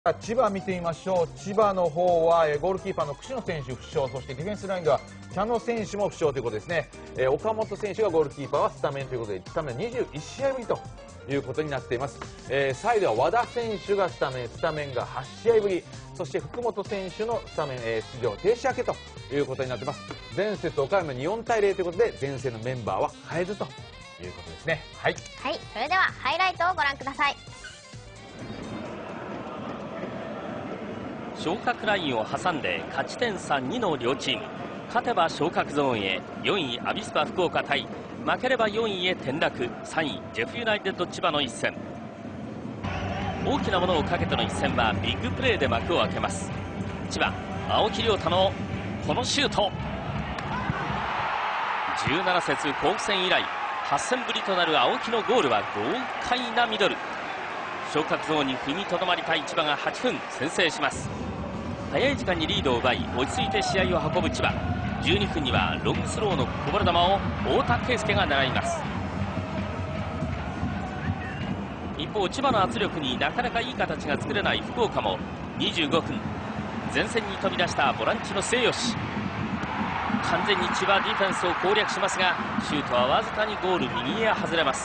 千葉見てみましょう。千葉の方はゴールキーパーの櫛野選手負傷、そしてディフェンスラインでは茶野選手も負傷ということですね。岡本選手がゴールキーパーはスタメンということで、スタメン21試合ぶりということになっています。サイドは和田選手がスタメンが8試合ぶり、そして福本選手のスタメン、出場停止明けということになっています。前節岡山に4対0ということで、前線のメンバーは変えずということですね。はい、 はい、それではハイライトをご覧ください。 昇格ラインを挟んで勝ち点差2の両チーム、勝てば昇格ゾーンへ。4位アビスパ福岡対負ければ4位へ転落、3位ジェフユナイテッド千葉の一戦。大きなものをかけての一戦はビッグプレーで幕を開けます。千葉青木亮太のこのシュート、17節甲府戦以来8戦ぶりとなる青木のゴールは豪快なミドル。昇格ゾーンに踏みとどまりたい千葉が8分先制します。早い時間にリードを奪い落ち着いて試合を運ぶ千葉。12分にはロングスローのこぼれ球を太田圭介が狙います。一方千葉の圧力になかなかいい形が作れない福岡も25分、前線に飛び出したボランチの末吉、完全に千葉ディフェンスを攻略しますが、シュートはわずかにゴール右へ外れます。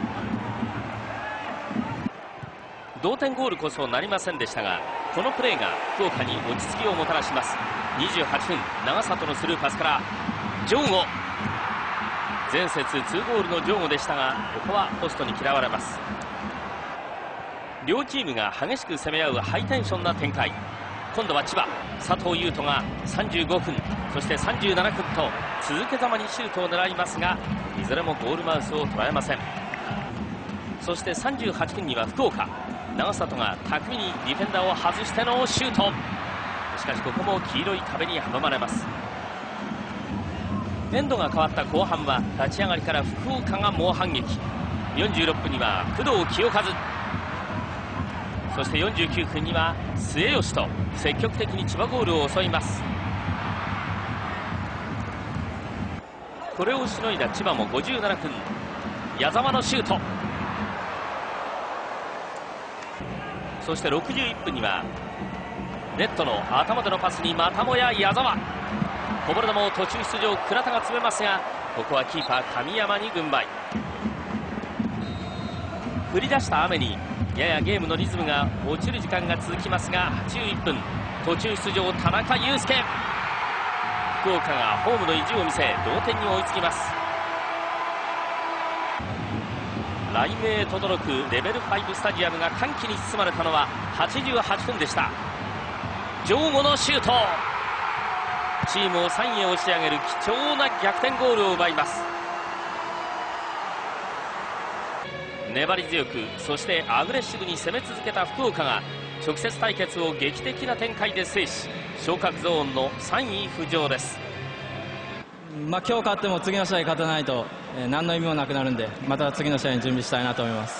同点ゴールこそなりませんでしたが、このプレーが福岡に落ち着きをもたらします。28分、長里のスルーパスから城後、前節2ゴールの城後でしたが、ここはポストに嫌われます。両チームが激しく攻め合うハイテンションな展開。今度は千葉、佐藤悠斗が35分、そして37分と続けざまにシュートを狙いますが、いずれもゴールマウスを捉えません。そして38分には福岡、長里が巧みにディフェンダーを外してのシュート。しかしここも黄色い壁に阻まれます。エンドが変わった後半は立ち上がりから福岡が猛反撃。46分には工藤清和、そして49分には末吉と積極的に千葉ゴールを襲います。これをしのいだ千葉も57分、矢澤のシュート。そして61分にはネットの頭でのパスにまたもや矢澤、こぼれ球を途中出場倉田が詰めますが、ここはキーパー神山に軍配。降り出した雨にややゲームのリズムが落ちる時間が続きますが、81分途中出場田中佑介、福岡がホームの意地を見せ同点に追いつきます。雷鳴とどろくレベル5スタジアムが歓喜に包まれたのは88分でした。城後のシュート、チームを3位へ押し上げる貴重な逆転ゴールを奪います。粘り強く、そしてアグレッシブに攻め続けた福岡が直接対決を劇的な展開で制し、昇格ゾーンの3位浮上です。 今日勝っても次の試合勝たないと何の意味もなくなるんで、また次の試合に準備したいなと思います。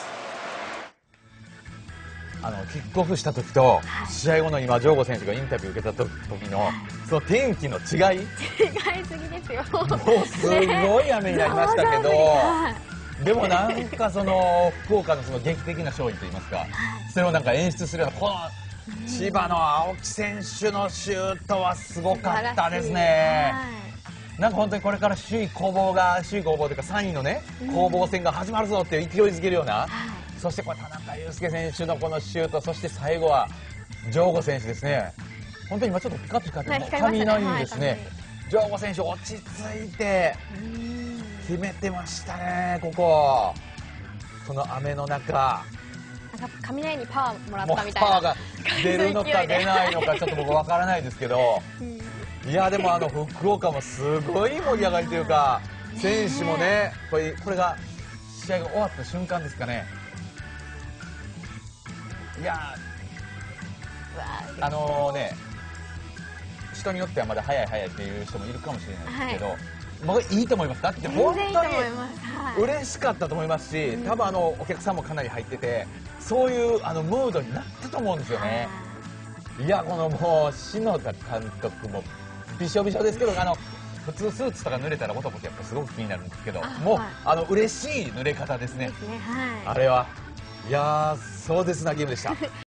キックオフした時と試合後の今城後選手がインタビュー受けた時のその天気の違い違いすぎですよ。 もうすごい雨になりましたけど、でもなんかその福岡のその劇的な勝利といいますか、それをなんか演出するようなこの千葉の青木選手のシュートはすごかったですね。なんか本当にこれから首位攻防というか3位のね攻防戦が始まるぞっていう勢いづけるような、そしてこれ田中佑介選手のこのシュート、そして最後は城後選手ですね。本当に今ちょっとピカッと光って雷ですね。城後選手落ち着いて決めてましたね。この雨の中、 雷にパワーもらったみたいな、 パワーが出るのか出ないのかちょっと僕わからないですけど、いやでも福岡もすごい盛り上がりというか、選手もね、これが試合が終わった瞬間ですかね。いや人によってはまだ早いっていう人もいるかもしれないですけど、僕いいと思います。だって本当に嬉しかったと思いますし、多分お客さんもかなり入ってて、そういうムードになったと思うんですよね。いやもう篠田監督もびしょびしょですけど、普通スーツとか濡れたら男ってやっぱすごく気になるんですけど、もう嬉しい濡れ方ですね。あれはいやー壮絶なゲームでした。